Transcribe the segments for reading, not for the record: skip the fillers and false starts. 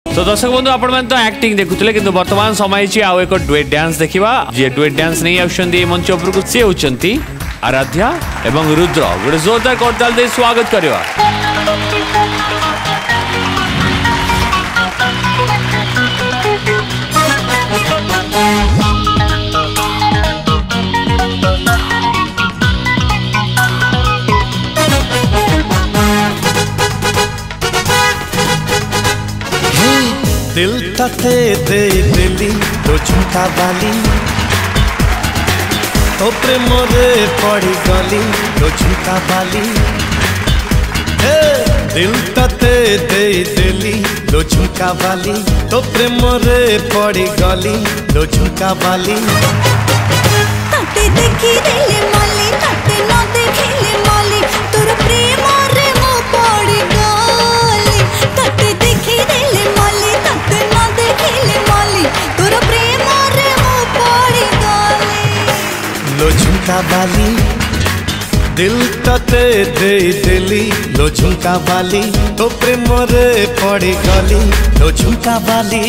तो दर्शक बंधु आपण तो एक्टिंग देखुले किंतु वर्तमान समय आउ एक डुएट डांस देखिबा जे डुएट डांस नहीं आउछंती मंच ऊपर को से होचंती आराध्या एवं रुद्र गोटे जोरदार करताल दे स्वागत करवा। दिल तते दे दिली तो झुमका बाली तो प्रेम रे पड़ी गली तो झुमका बाली दिल तते दे दिली तो झुमका बाली तो प्रेम रे पड़ी गली तो झुमका बाली तते देखी देले माली तते न देखिले माली तोर प्रेम रे मो पड़ी गली तते देखी देले माली तते न देखिले माली तोर प्रेम रे मो पड़ी गली लो झुमका बाली दिल तते दे दिली लो झुमका बाली तो प्रेम रे पड़ी गली लो झुमका बाली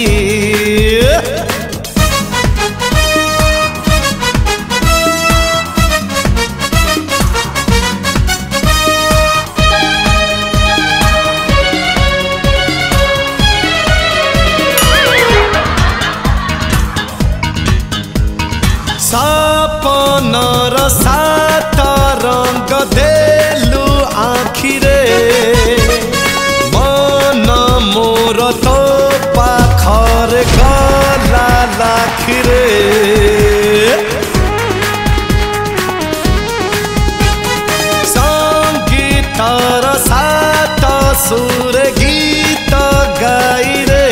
सपनर सात रंग देलु आखिरे मन मोर तो पाखर गला लाखिरे संगीतर सात सुर गीत गाई रे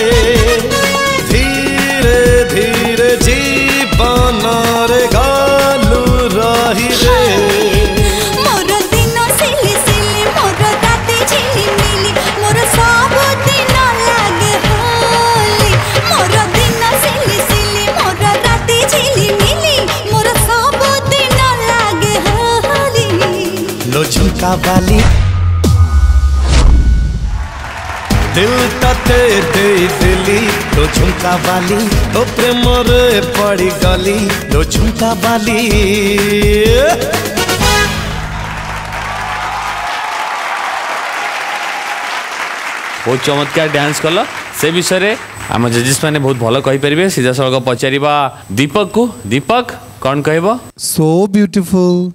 धीरे धीरे जीवन रे गालू रही रे मोर दिन सिली सिली मोर राते झिली मिली मोर सब दिन लागे होली मोर दिन सिली सिली मोर राते झिली मिली मोर सब दिन लागे होली लो झुमका बाली दिल तते दे दिली तो झुमका बाली तो प्रेम रे पड़ी गली तो झुमका बाली बहुत चमत्कार डांस कल से विषय आम जजेस मैंने बहुत भल कहीपर सीधा सड़क पचार दीपक को दीपक कौन कहब So beautiful,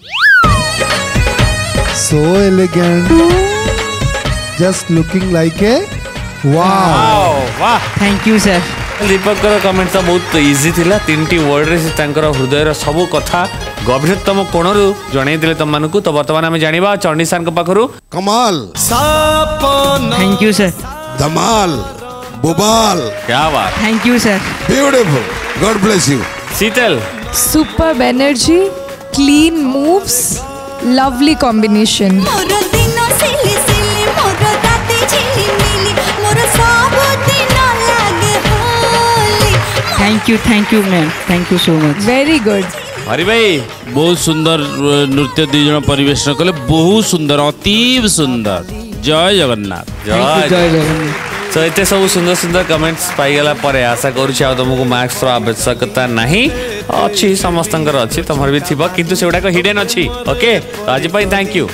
so elegant, just looking like a wow. वाह thank you sir. Deepak comment तो बहुत इजी थिला तीन वर्ड रे से हृदय सब कथा गभीरतम कोण जन तुम मानक तो बर्तमान आम जाना चंडी सर पाखु कमाल थैंक यू सर। धमाल बुबाल क्या बात thank you sir. Beautiful God bless you Sheetal Superb energy, clean moves, lovely combination. मोर दिन सिली सिली मोर राते झिली मिली मोर सब दिन लागे Holi thank you ma'am thank you so much. Very good. Hari भाई बहुत सुंदर नृत्य दी जन परिवेशन कले बहुत सुंदर अतीव सुंदर जय जगन्नाथ जय जय जगन्नाथ। तो एते सब सुंदर सुंदर कमेंट्स पाइगला परे आशा करूछि आ तुमको मार्क्स रो आवश्यकता नहीं अच्छी समस्तंकर अच्छी तमर भी थिबा किंतु सेउडा को हिडन अच्छी ओके तो आज पई थैंक यू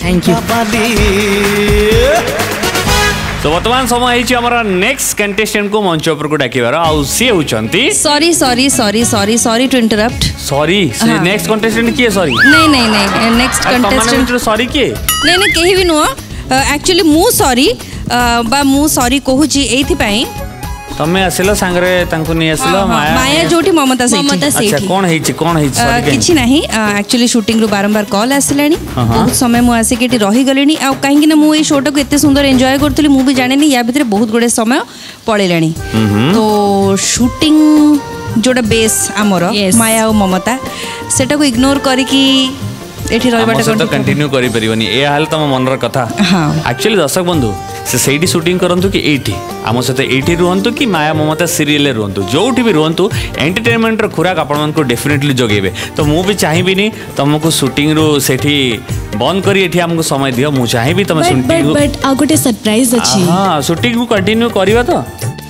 तो वर्तमान समय है हमारा नेक्स्ट कंटेस्टेंट को मंच ऊपर को डाकिबार आ सी होचंती sorry to interrupt sorry next contestant किए सॉरी नहीं नेक्स्ट कंटेस्टेंट सॉरी किए नहीं कहीं भी नुह एक्चुअली मु सॉरी बा मु सॉरी कहूची एथि पई तमे आसिलो सांगरे तांको नि आसिलो माया जोठी ममता से अच्छा कौन है सॉरी किछि नहीं एक्चुअली शूटिंग रो बारंबार कॉल आसिलानी बहुत समय मु आसी केटी रही गलेनी आ काहे कि ना मु ए शोटा को एते सुंदर एन्जॉय करथली मु भी जाने या भीतर बहुत गुडे समय पळेलानी तो शूटिंग जोड़ा बेस आमर माया और ममता सेटा को इग्नोर करिकी एठी रहबाटा तो कंटिन्यू करि परिबनी ए हाल तम मनर कथा एक्चुअली दर्शक बंधु से सेठी शूटिंग करंतु कि एठी आम सहित एठी रुहंतु कि माया ममता सीरियल रुहंतु जोठी भी रुहंतु एंटरटेनमेंट रो खुराक आपण मन को डेफिनेटली जोगेबे तो मु भी चाहिबिनी तुमको शूटिंग रो सेठी बंद करी एठी हमको समय दियो मु चाहिबी तुम शूटिंग बट आ गोटे सरप्राइज अछि हां शूटिंग को कंटिन्यू करबा तो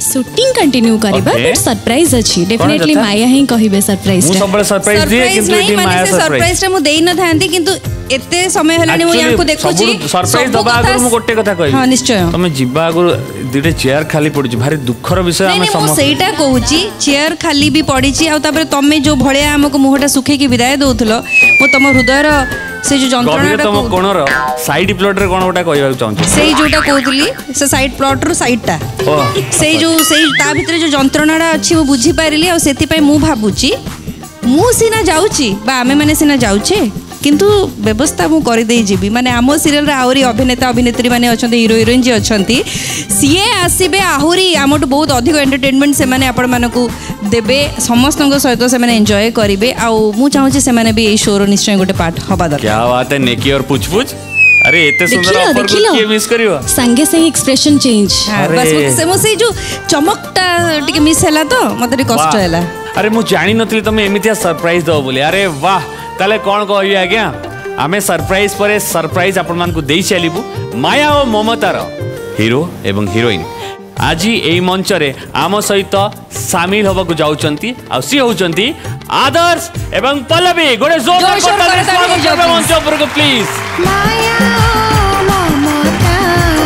शूटिंग कंटिन्यू करबा Okay. बट सरप्राइज अछि डेफिनेटली कथा? माया ही कहिबे सरप्राइज ମୁଁ ସବୁବେଳେ ସରପ୍ରାଇଜ ଦିଏ କିନ୍ତୁ ଏଠି ମାୟା सरप्राइज ସରପ୍ରାଇଜ टा मु देई न थांती किंतु एते समय हलानी मु याको देखुची सरप्राइज दबा आगु मु गोटे कथा कहबी हां निश्चय तमे जिबा आगु दिटे चेयर खाली पड़ुची भारी दुखर विषय नहीं हम नहीं मु सेटा कहूची चेयर खाली भी पड़ीची आ तापर तमे जो भळिया हमको मुहटा सुखे की विदाय दउथलो मु तम हृदयर से जो गभीर जंत्रणा तम कोणर साइड प्लॉट रे कोन गोटा कहबा चाहू सेई जोटा कहउतली से साइड प्लॉट रो साइड टा सेई जो सेई ता भितरे जो जंत्रणाटा अछि वो बुझी पारिली आ सेति पई मु भाबुची मु सिना जाउची बा आमे माने सिना जाउचे किंतु व्यवस्था मु कर दे जीबी माने आम सीरियल आहुरी अभिनेता अभिनेत्री माने अछंती हीरो हिरोइन जे अछंती सीए आसीबे आहुरी आमटू बहुत अधिक एंटरटेनमेंट से माने आपण मानकू देबे समस्तଙ୍କ सहित से माने एन्जॉय करिवे आ मु चाहूची से माने भी ए शो रो निश्चय गोटे पार्ट हबा दरकार क्या बात है नेकी और पूछ अरे एते सुंदर ऑफर को के मिस करियो संगे संगे एक्सप्रेशन चेंज बस से मो से जो चमकटा टिके मिस हैला तो मते टिके कष्ट हैला अरे मु जानि नथली तमे एमितिया सरप्राइज दो बोली अरे वाह ताले कोन कहबी आज्ञा आमे सरप्राइज परे सरप्राइज आपण मान को देई चलीबू माया और ममतार हीरो एवं हीरोइन आज एई मंच रे आम सहित शामिल होबा को जाउचंती आ सी होउचंती आदर्श एवं पल्लवी गोटे जोरदार स्वागत करबे मंच पर को please Maya Mamata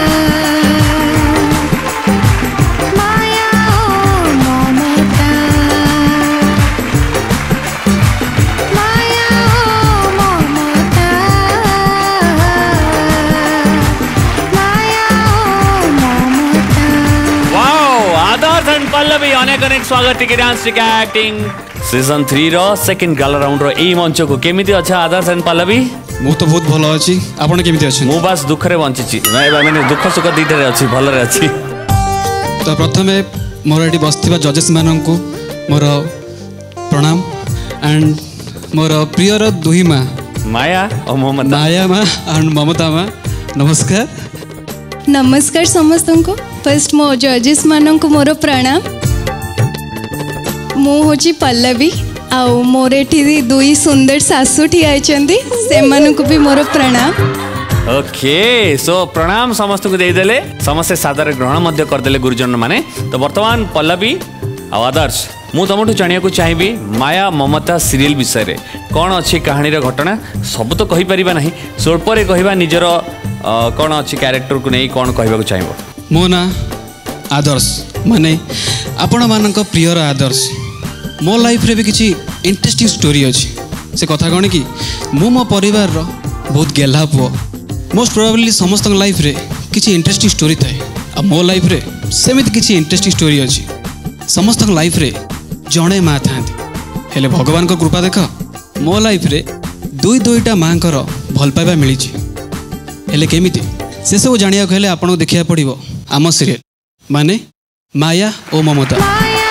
Maya Mamata Maya Mamata Maya Mamata wow Adarsh and Pallavi अनेक अनेक स्वागत Tike dance Tike acting season 3 रो सेकंड गाला राउंड रो एई मंच को केमिति अच्छा आदर्श एंड पल्लवी मु तो बहुत भलो अछि आपण केमिति अछि मु बस दुख रे बंचिची माने दुख सुख दीटे रे अछि भलो रे अछि तो प्रथमे मोर एटी बसथिबा जजेस माननकु मोर प्रणाम एंड मोर प्रियर दुही मा माया और ममता माया मा एंड ममता मा नमस्कार नमस्कार समस्त को फर्स्ट मो जजेस मान को मोर प्रणाम मु होची पल्लवी आउ मोर एठी दुई सुंदर सासु ठिया आइचंदी से मान को भी मोर प्रणाम ओके सो प्रणाम समस्त को दे देले समस्त सादर ग्रहण मध्य कर देले गुरुजन माने तो वर्तमान पल्लवी आ आदर्श मु तुमठु जानिया को चाहिबी माया ममता सीरियल विषय रे कोन अछि कहानी रे घटना सब तो कहि परिबा नहीं स्वल्प रे कहिबा निजर कोन अछि कैरेक्टर को नहीं कोन कहबा को चाहिबो मो ना आदर्श माने आपण मानक प्रियर आदर्श मो लाइफ रे भी किछि इंटरेस्टिंग स्टोरी अछि से कथा कोन कि मु मो परिवार रो बहुत गेल्हा पुओ मोस्ट प्रोबेबली समस्त लाइफ रे किछि इंटरेस्टिंग स्टोरी थाए आ मो लाइफ रे सेमित किछि इंटरेस्टिंग स्टोरी अछि समस्त लाइफ रे जणे माँ थांती हेले भगवान को कृपा देख मो लाइफ रे दुईटा माँ कर भल पाइबा मिली हेले केमिति से सब जानिया को हेले आपन देखिया पड़िबो आम सीरियल माने माया ओ ममता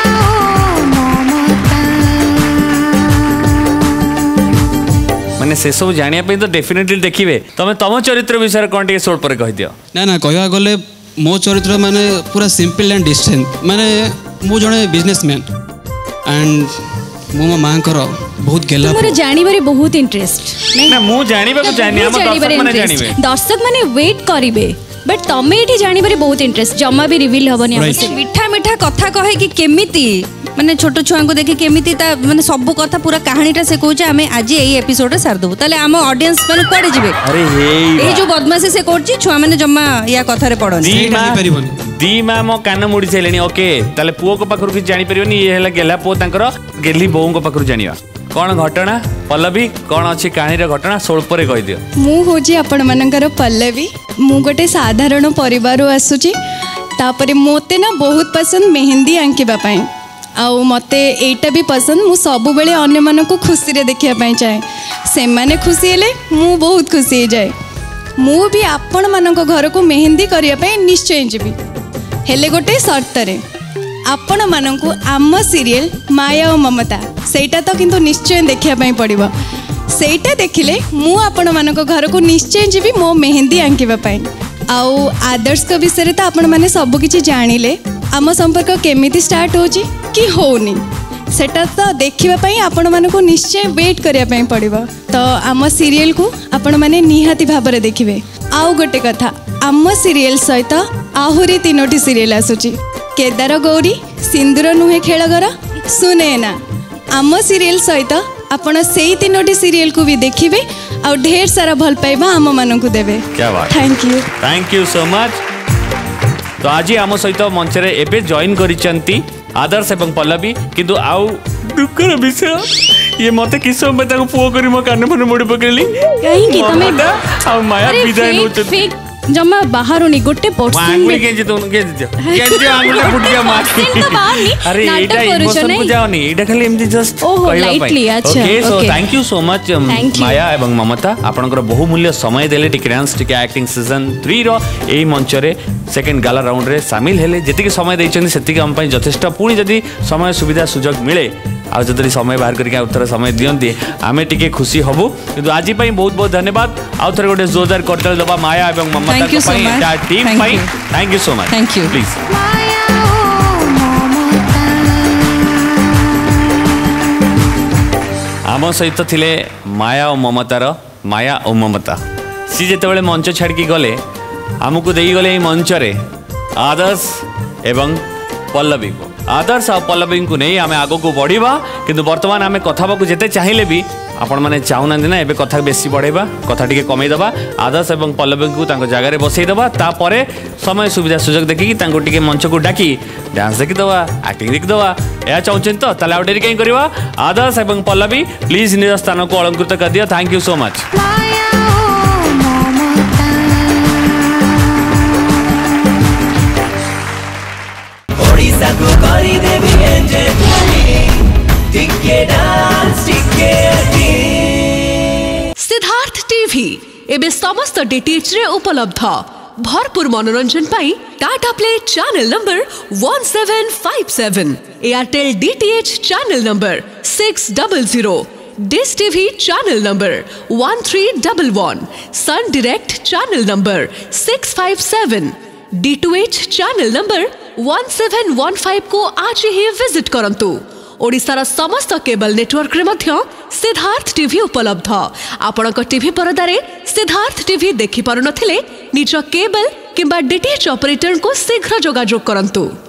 माने से सब जानिया पे तो डेफिनेटली देखिबे तमे तम चरित्र विषय कोन टिके सोल पर कहि दियो ना ना कहवा गले मो चरित्र माने पूरा सिंपल एंड डिस्टेंट माने मु जणे बिजनेसमैन एंड मो मां कर बहुत गेला मोर जानि बारे बहुत इंटरेस्ट ना मु जानिबा को जानि हम दर्शक माने जानिबे दर्शक माने वेट करिवे बट तमे एठी जानि बारे बहुत इंटरेस्ट जम्मा भी रिवील हबनी हमसे मीठा मीठा कथा कहे कि केमिति माने छोट छुआ को देखि केमिति ता माने सब कथा पूरा कहानीटा से कहूचे आमे आज एई एपिसोड रे सार दबो ताले आम ऑडियंस माने कोडे जिवे अरे हे ए जो बदमाशी से करछि छुआ माने जम्मा या कथा रे पड़न दी मां मो कान मुड़ी चलेनी ओके ताले पुओ को पाखरु कि जानि परिबनी ये हैला गेला पो तांकर गेली बोउ को पाखरु जानिया कोन घटना पल्लवी कोन अछि कहानी रे घटना सोल्प रे कहि दियो मु होजी आपण मानकर पल्लवी मु गोटे साधारण परिवार आसुची तापरे मोते ना बहुत पसंद मेहंदी आंकिबा पई आउ मते एटा भी पसंद मु सब बेले अन्य मन को खुशी रे देखिया पई चाहे से माने खुशी हेले मु बहुत खुशी हो जाए मु भी आपण मानक घर को मेहंदी करिया पई निश्चय जिबी हेले गोटे शर्त रे आपण मानकु आम सीरियल माया और ममता सेटा तो किंतु निश्चय देखिया पई पड़िबो सेटा देखिले मु आपण मानक घर को निश्चय जीवी मो मेहंदी आंकिबा पई आउ आदर्श को विषय तो आपण माने सब किछि जानिले आम संपर्क केमिति स्टार्ट होची कि होनी सेटा तो देखिबा पई आपण मानकु निश्चय वेट करिया पई पड़िबो तो आम सीरियल को आपण माने निहाती भाबरे देखिबे आउ गोटे कथा आम सीरियल सहित आहुरी 3टी सीरियल आसुची केदार गौरी सिंदूर नुहे खेलगर सुने ना आम सीरियल सहित आपण से तीनोटी सीरियल को भी देखिए और ढेर सारा भल पाइबा आम मानक देवे। क्या बात, थैंक यू सो मच। तो आज आम सहित मंच रे एबे जॉइन करिसंती आदर्श एवं पल्लवी किंतु आउ दुखर विषय ये मते किस समय ताको पुओ करी मो कान मन मोड़ी पकेली कहीं की तमे आ माया विदाय नोत जमा बाहरुनी गोटे परसेंट आंगुली के जितो के जितो आंगुली फुट गया मार अरे एटा इमोशन को जाओनी एटा खाली एमती जस्ट लाइटली। अच्छा okay so thank you so much Maya एवं ममता आपनकर बहुमूल्य समय देले Tike dance Tike acting season 3 रो एई मंच रे सेकंड गाला राउंड रे शामिल हेले जति समय दैछन सेति हम पई यथेष्ट पुनी जदी समय सुविधा सुजोग मिले आ जदि समय बाहर करके उत्तर समय दियंती आमे टिके खुशी हबु किंतु आज पई बहुत बहुत धन्यवाद आ थरे गोटे जोरदार करतल दबा माया एवं ममता को पई ता टीम पई thank you so much. Thank you please आम सहित थिले माया और ममतार माया और ममता सी जेतेबेले मंच छाड़ की गले आमको देई गले मंच रे आदर्श एवं पल्लवी को आदर्श और पल्लवी को नहीं आम आग को बढ़ा किंतु वर्तमान आम कथा जिते चाहिए भी आपण मैंने चाहूना ना एवं कथा बेसी बढ़ेबा कथा टिके कमेदबा आदर्श एवं पल्लवी को जगार बसईदबा तापर समय सुविधा सुजोग देखिकी टिके मंच को डाकी डांस देखीदबा एक्टिंग देखीदबा या चाहते तो ताले आउ डेरी कहीं करवा आदर्श एवं पल्लवी प्लीज निज स्थान को अलंकृत कर दिया। Thank you so much. Sidharth TV एबे समस्त डीटीएच रे उपलब्ध भरपूर मनोरंजन पाई Tata Play channel number 1757 Airtel DTH channel number 600 Dish TV channel number 1311 Sun Direct channel number 657 D2H channel number 1715 को आज ही विजिट करंतु। ओडिशार समस्त केबल नेटवर्क रे मध्य सिद्धार्थ टीवी उपलब्ध आपणक टीवी परदारे सिद्धार्थ टीवी देखि पारु नथिले निज केबल किंबा डीटीएच ऑपरेटर को शीघ्र जोगाजोग करंतु।